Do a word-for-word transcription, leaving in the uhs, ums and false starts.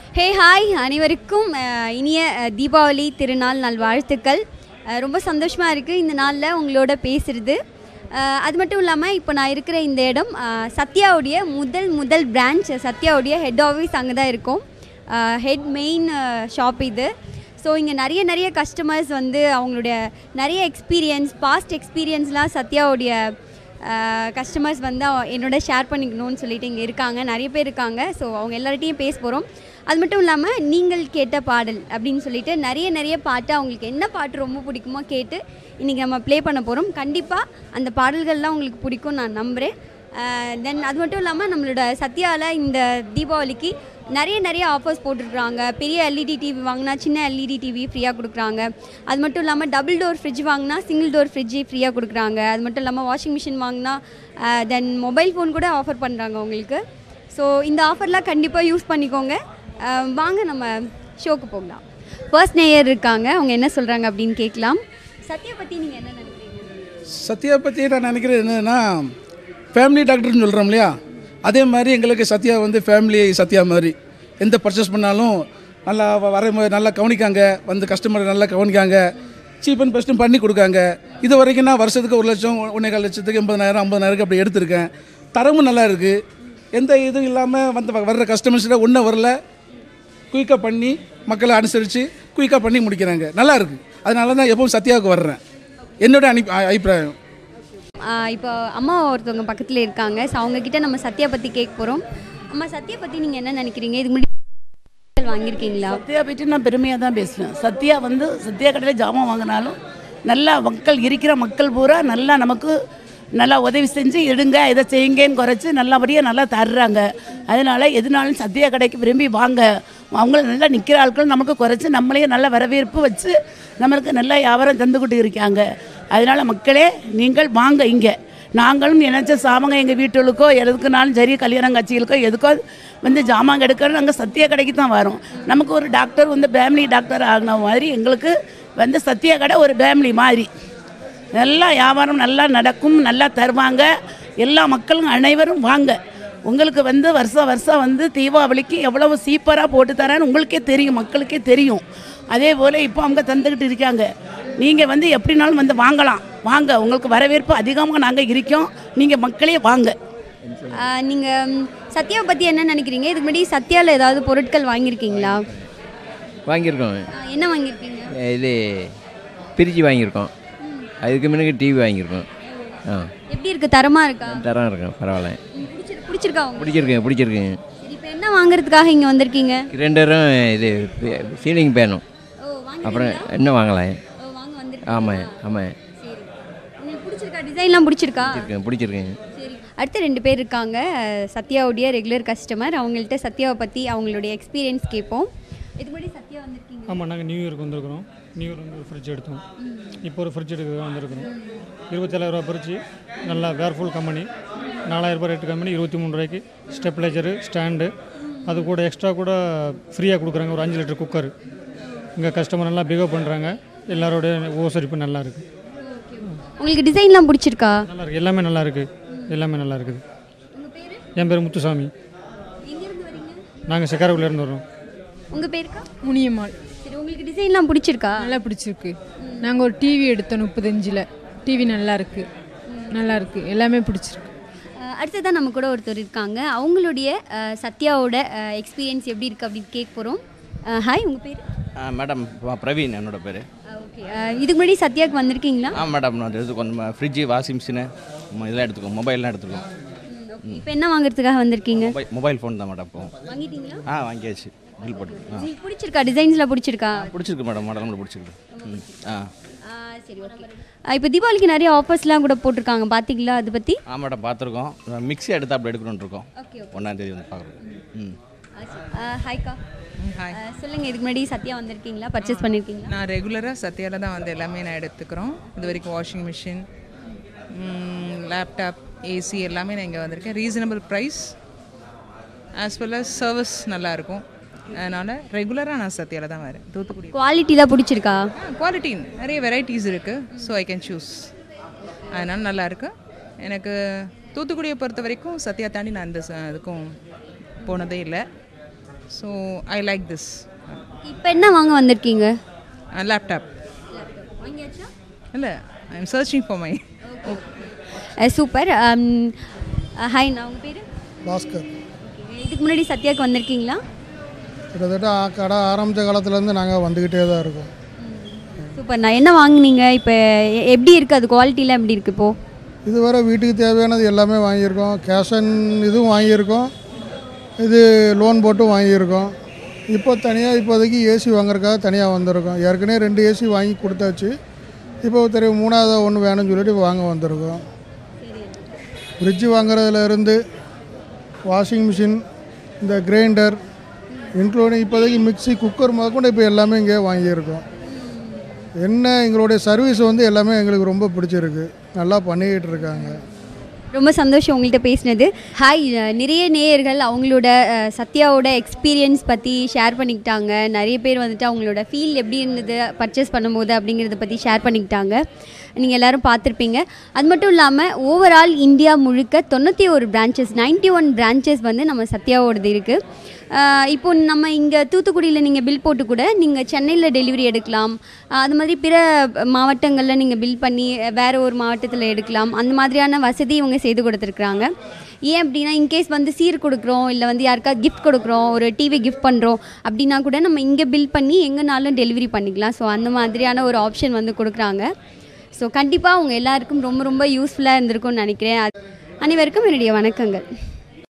Hey hi அனைவருக்கும் இனிய தீபாவளி திருநாள் நல்வாழ்த்துக்கள். ரொம்ப சந்தோஷமாக இருக்குது இந்த நாளில் உங்களோட பேசுகிறது. அது மட்டும் இல்லாமல் இப்போ நான் இருக்கிற இந்த இடம் சத்யாவுடைய முதல் முதல் பிரான்ச், சத்யாவுடைய ஹெட் ஆஃபீஸ் அங்கே தான் இருக்கும். ஹெட் மெயின் ஷாப் இது. ஸோ இங்கே நிறைய நிறைய கஸ்டமர்ஸ் வந்து அவங்களுடைய நிறைய எக்ஸ்பீரியன்ஸ், பாஸ்ட் எக்ஸ்பீரியன்ஸ்லாம் சத்யாவுடைய கஸ்டமர்ஸ் வந்து என்னோட ஷேர் பண்ணிக்கணும்னு சொல்லிட்டு இங்கே இருக்காங்க, நிறைய பேர் இருக்காங்க. ஸோ அவங்க எல்லார்ட்டையும் பேச போகிறோம். அது மட்டும் இல்லாமல் நீங்கள் கேட்ட பாடல் அப்படின்னு சொல்லிட்டு நிறைய நிறைய பாட்டு, அவங்களுக்கு என்ன பாட்டு ரொம்ப பிடிக்குமோ கேட்டு இன்றைக்கி நம்ம ப்ளே பண்ண போகிறோம். கண்டிப்பாக அந்த பாடல்கள்லாம் உங்களுக்கு பிடிக்கும் நான் நம்புகிறேன். தென் அது மட்டும் இல்லாமல் நம்மளோட சத்யாவில் இந்த தீபாவளிக்கு நிறைய நிறைய ஆஃபர்ஸ் போட்டுருக்குறாங்க. பெரிய எல்இடி டிவி வாங்கினா சின்ன எல்இடி டிவி ஃப்ரீயாக கொடுக்குறாங்க. அது மட்டும் இல்லாமல் டபுள் டோர் ஃப்ரிட்ஜ் வாங்கினா சிங்கிள் டோர் ஃப்ரிட்ஜு ஃப்ரீயாக கொடுக்குறாங்க. அது மட்டும் இல்லாமல் வாஷிங் மிஷின் வாங்கினா தென் மொபைல் ஃபோன் கூட ஆஃபர் பண்ணுறாங்க உங்களுக்கு. ஸோ இந்த ஆஃபர்லாம் கண்டிப்பாக யூஸ் பண்ணிக்கோங்க. வாங்க நம்ம ஷோக்கு போகலாம். ஃபர்ஸ்ட் நேயர் இருக்காங்க, அவங்க என்ன சொல்கிறாங்க அப்படின்னு கேட்கலாம். சத்யா பற்றி நீங்கள் என்ன நினைக்கிறீங்க? சத்யா பற்றி நான் நினைக்கிறேன் என்னென்னா, ஃபேமிலி டாக்டர்னு சொல்கிறோம் இல்லையா, அதே மாதிரி எங்களுக்கு சத்யா வந்து ஃபேமிலி சத்யா மாதிரி. எந்த பர்ச்சேஸ் பண்ணாலும் நல்லா வர நல்லா கவனிக்காங்க, வந்து கஸ்டமர் நல்லா கவனிக்காங்க, சீப் அண்ட் பெஸ்ட்டும் பண்ணி கொடுக்காங்க. இது வரைக்கும் நான் வருஷத்துக்கு ஒரு லட்சம் ஒன்றே கால் லட்சத்துக்கு எண்பதாயிரம் ஐம்பதாயிரம் அப்படி எடுத்திருக்கேன். தரமும் நல்லா இருக்குது. எந்த இதுவும் இல்லாமல் வந்து வர்ற கஸ்டமர்ஸில் ஒன்றும் வரல, குயிக்காக பண்ணி மக்களை அனுசரித்து குயிக்காக பண்ணி முடிக்கிறாங்க. நல்லா இருக்குது. அதனால தான் எப்பவும் சத்யாவுக்கு வர்றேன், என்னோட அனி அபிப்பிராயம். இப்போ அம்மா ஒருத்தவங்க பக்கத்தில் இருக்காங்க. ஸோ அவங்கக்கிட்ட நம்ம சத்யா பற்றி கேட்க போகிறோம். அம்மா, சத்யா பற்றி நீங்கள் என்ன நினைக்கிறீங்க? இதுக்கு முன்னாடி வாங்கியிருக்கீங்களா? சத்யா பற்றி நான் பெருமையாக தான் பேசுவேன். சத்யா வந்து சத்யா கடையில் ஜாமான் வாங்கினாலும் நல்லா மக்கள் இருக்கிற மக்கள் பூரா நல்லா நமக்கு நல்லா உதவி செஞ்சு எடுங்க, இதை செய்யுங்கன்னு குறைச்சி நல்லபடியாக நல்லா தர்றாங்க. அதனால் எதுனாலும் சத்யா கடைக்கு விரும்பி வாங்க. அவங்கள நல்லா நிற்கிற ஆட்கள் நமக்கு குறைச்சி நம்மளையும் நல்ல வரவேற்பு வச்சு நம்மளுக்கு நல்லா வியாபாரம் தந்துக்கிட்டு இருக்காங்க. அதனால் மக்களே நீங்கள் வாங்க. இங்கே நாங்களும் நினச்ச சாமாங்க எங்கள் வீட்டுகளுக்கோ எதுக்குனாலும் சரி, கல்யாணம் கட்சிகளுக்கோ எதுக்கோ வந்து ஜாமான் எடுக்கிற நாங்கள் சத்யா கடைக்கு தான் வரோம். நமக்கு ஒரு டாக்டர் வந்து ஃபேமிலி டாக்டர் ஆகின மாதிரி எங்களுக்கு வந்து சத்யா கடை ஒரு ஃபேமிலி மாதிரி. நல்லா வியாபாரம் நல்லா நடக்கும், நல்லா தருவாங்க. எல்லா மக்களும் அனைவரும் வாங்க. உங்களுக்கு வந்து வருஷம் வருஷம் வந்து தீபாவளிக்கு எவ்வளவு சீப்பராக போட்டு தரேன்னு உங்களுக்கே தெரியும், மக்களுக்கே தெரியும். அதே போல் இப்போ அவங்க தந்துக்கிட்டு இருக்காங்க. நீங்கள் வந்து எப்படினாலும் வந்து வாங்கலாம். வாங்க, உங்களுக்கு வரவேற்பு அதிகமாக நாங்கள் இருக்கோம். நீங்கள் மக்களே வாங்க. நீங்கள் சத்யாவை பற்றி என்ன நினைக்கிறீங்க? இதுக்கு முன்னாடி சத்யாவில் ஏதாவது பொருட்கள் வாங்கியிருக்கீங்களா? வாங்கியிருக்கோம். என்ன வாங்கியிருக்கீங்க? இது பிரிட்ஜ் வாங்கியிருக்கோம். அதுக்கு முன்னாடி டிவி வாங்கியிருக்கோம். ஆ, எப்படி இருக்குது? தரமாக இருக்கா? தரம் இருக்கும், பரவாயில்ல. பிடிச்சிருக்கா? பிடிச்சிருக்குங்க பிடிச்சிருக்குங்க. இப்போ என்ன வாங்குறதுக்காக இங்கே வந்திருக்கீங்க? கிரைண்டரும் இது சீலிங் பேனும். அப்புறம் இன்னும் வாங்கலாம். ஆமாம் ஆமாம். சரி, உங்களுக்கு பிடிச்சிருக்கா? டிசைன்லாம் பிடிச்சிருக்கா? பிடிச்சிருக்கேன் பிடிச்சிருக்கேங்க. சரி, அடுத்து ரெண்டு பேர் இருக்காங்க, சத்யாவுடைய ரெகுலர் கஸ்டமர். அவங்கள்ட்ட சத்யாவை பற்றி அவங்களுடைய எக்ஸ்பீரியன்ஸ் கேட்போம். இதுக்கு முன்னாடி சத்யா வந்திருக்கீங்க? ஆமாம், நாங்கள் நியூ இயருக்கு வந்திருக்கிறோம். நியூ இயர் வந்து ஒரு ஃப்ரிட்ஜ் எடுத்தோம். இப்போ ஒரு ஃப்ரிட்ஜ் எடுக்க வந்திருக்கிறோம். இருபத்தேழாயிரரூவா ஃப்ரிட்ஜ், நல்லா வேர்ஃபுல் கம்பெனி. நாலாயிரரூபா ரேட்டு கம்பெனி, இருபத்தி மூணு ரூபாய்க்கு ஸ்டெப்லைசரு, ஸ்டாண்டு, அது கூட எக்ஸ்ட்ரா கூட ஃப்ரீயாக கொடுக்குறாங்க. ஒரு அஞ்சு லிட்டர் குக்கர். இங்கே கஸ்டமர் நல்லா பிகவ் பண்ணுறாங்க. எல்லாரோடைய உபசரிப்பு நல்லா இருக்குது. உங்களுக்கு டிசைன்லாம் பிடிச்சிருக்கா? நல்லா இருக்குது, எல்லாமே நல்லா இருக்குது, எல்லாமே நல்லா இருக்குது. என் பேர் முத்துசாமி. நாங்கள் செக்காரக்குள்ளேருந்து வரோம். உங்கள் பேருக்கா? முனியம்மாள். சரி, உங்களுக்கு டிசைன்லாம் பிடிச்சிருக்கா? நல்லா பிடிச்சிருக்கு. நாங்கள் ஒரு டிவி எடுத்தோம் முப்பத்தஞ்சில். டிவி நல்லா இருக்குது, நல்லா இருக்குது, எல்லாமே பிடிச்சிருக்கு. அடுத்ததான் நம்ம கூட ஒருத்தர் இருக்காங்க. அவங்களுடைய சத்யாவோட எக்ஸ்பீரியன்ஸ் எப்படி இருக்குது அப்படின்னு கேட்க போகிறோம். ஹாய், உங்கள் பேர்? மேடம் பிரவீன் என்னோட பேர். ஓகே, இதுக்கு முன்னாடி சத்யாவுக்கு வந்திருக்கீங்களா? ஆ மேடம், நான் எடுத்துக்கோங்க. ஃப்ரிட்ஜு, வாஷிங் மிஷினு இதெல்லாம் எடுத்துக்கோங்க. மொபைல்லாம் எடுத்துக்கோங்க. இப்போ என்ன வாங்குறதுக்காக வந்திருக்கீங்க? மொபைல் ஃபோன் தான் மேடம். இப்போ வாங்கிட்டீங்களா? ஆ வாங்கியாச்சு. பில் போட்டு. ஆ பிடிச்சிருக்கா? டிசைன்ஸ்லாம் பிடிச்சிருக்கா? பிடிச்சிருக்கு மேடம், மாடலும் பிடிச்சிருக்கு. ம் ஆ சரி, ஓகே. இப்போ தீபாவளிக்கு நிறைய ஆஃபர்ஸ்லாம் கூட போட்டிருக்காங்க, பார்த்தீங்களா? அதை பற்றி? ஆ மேடம், பார்த்துருக்கோம். மிக்ஸி எடுத்து அப்படி எடுக்கணும்னு இருக்கோம். ஒன்றாந்தேதி வந்து பார்க்குறோம். ம் ஹாய்க்கா. ஹாய், சொல்லுங்கள், இதுக்கு முன்னாடி சத்யா வந்திருக்கீங்களா? பர்ச்சேஸ் பண்ணியிருக்கீங்களா? நான் ரெகுலராக சத்யாவில் தான் வந்து எல்லாமே நான் எடுத்துக்கிறோம். இது வரைக்கும் வாஷிங் மிஷின், லேப்டாப், ஏசி எல்லாமே நான் இங்கே வந்திருக்கேன். Reasonable price as well as service நல்லாயிருக்கும். அதனால் ரெகுலராக நான் சத்யாவில் தான் வரேன். தூத்துக்குடி குவாலிட்டிலாம் பிடிச்சிருக்கா? குவாலிட்டி நிறைய வெரைட்டிஸ் இருக்குது. So I can choose. அதனால் நல்லாயிருக்கு. எனக்கு தூத்துக்குடியை பொறுத்த வரைக்கும் சத்யா தாண்டி நான் இந்த இதுக்கும் போனதே இல்லை. So I like this. இப்போ என்ன வாங்க வந்திருக்கீங்க? லேப்டாப் இல்லை, I am searching for my. Super. Hi, நான் உங்கள் பேர்? பாஸ்கர். இதுக்கு முன்னாடி சத்யாவுக்கு வந்திருக்கீங்களா? கிட்டத்தட்ட கடை ஆரம்பித்த காலத்துலேருந்து நாங்கள் வந்துக்கிட்டே தான் இருக்கோம். சூப்பர். நான் என்ன வாங்கினீங்க? இப்போ எப்படி இருக்குது, அது குவாலிட்டிலாம் எப்படி இருக்குது இப்போது? இதுவரை வீட்டுக்கு தேவையானது எல்லாமே வாங்கியிருக்கோம். கேஷ் அண்ட் இதுவும் வாங்கியிருக்கோம், இது லோன் போட்டும் வாங்கியிருக்கோம். இப்போ தனியாக இப்போதைக்கு ஏசி வாங்குறதுக்காக தனியாக வந்திருக்கோம். ஏற்கனவே ரெண்டு ஏசி வாங்கி கொடுத்தாச்சு. இப்போ தெரிய மூணாவதாக ஒன்று வேணும்னு சொல்லிட்டு வாங்க வந்திருக்கோம். ஃப்ரிட்ஜு வாங்குறதுலேருந்து வாஷிங் மிஷின், இந்த கிரைண்டர், இன்க்ளூடிங் இப்போதைக்கு மிக்சி, குக்கர் முதற்கொண்டு இப்போ எல்லாமே இங்கே வாங்கியிருக்கோம். என்ன எங்களுடைய சர்வீஸ் வந்து எல்லாமே எங்களுக்கு ரொம்ப பிடிச்சிருக்கு, நல்லா பண்ணிக்கிட்டு இருக்காங்க. ரொம்ப சந்தோஷம் உங்கள்கிட்ட பேசினது. ஹாய், நிறைய நேயர்கள் அவங்களோட சத்யாவோட எக்ஸ்பீரியன்ஸ் பற்றி ஷேர் பண்ணிக்கிட்டாங்க. நிறைய பேர் வந்துட்டு அவங்களோட ஃபீல் எப்படி இருந்தது பர்ச்சேஸ் பண்ணும்போது அப்படிங்கிறத பற்றி ஷேர் பண்ணிக்கிட்டாங்க. நீங்கள் எல்லோரும் பார்த்துருப்பீங்க. அது மட்டும் இல்லாமல் ஓவரால் இந்தியா முழுக்க தொண்ணூற்றி ஒரு பிரான்ச்சஸ், நைன்ட்டி ஒன் பிரான்ச்சஸ் வந்து நம்ம சத்யாவோடது இருக்குது. இப்போ நம்ம இங்கே தூத்துக்குடியில் நீங்கள் பில் போட்டு கூட நீங்கள் சென்னையில் டெலிவரி எடுக்கலாம். அது மாதிரி பிற மாவட்டங்களில் நீங்கள் பில் பண்ணி வேறு ஒரு மாவட்டத்தில் எடுக்கலாம். அந்த மாதிரியான வசதி இவங்க செய்து கொடுத்துருக்குறாங்க. ஏன் அப்படின்னா, இன்கேஸ் வந்து சீர் கொடுக்குறோம், இல்லை வந்து யாருக்காவது கிஃப்ட் கொடுக்குறோம், ஒரு டிவி கிஃப்ட் பண்ணுறோம் அப்படின்னா கூட நம்ம இங்கே பில் பண்ணி எங்கேனாலும் டெலிவரி பண்ணிக்கலாம். ஸோ அந்த மாதிரியான ஒரு ஆப்ஷன் வந்து கொடுக்குறாங்க. ஸோ கண்டிப்பாக அவங்க எல்லாருக்கும் ரொம்ப ரொம்ப யூஸ்ஃபுல்லாக இருந்திருக்கும்னு நினைக்கிறேன். அனைவருக்கும் என்னுடைய வணக்கங்கள்.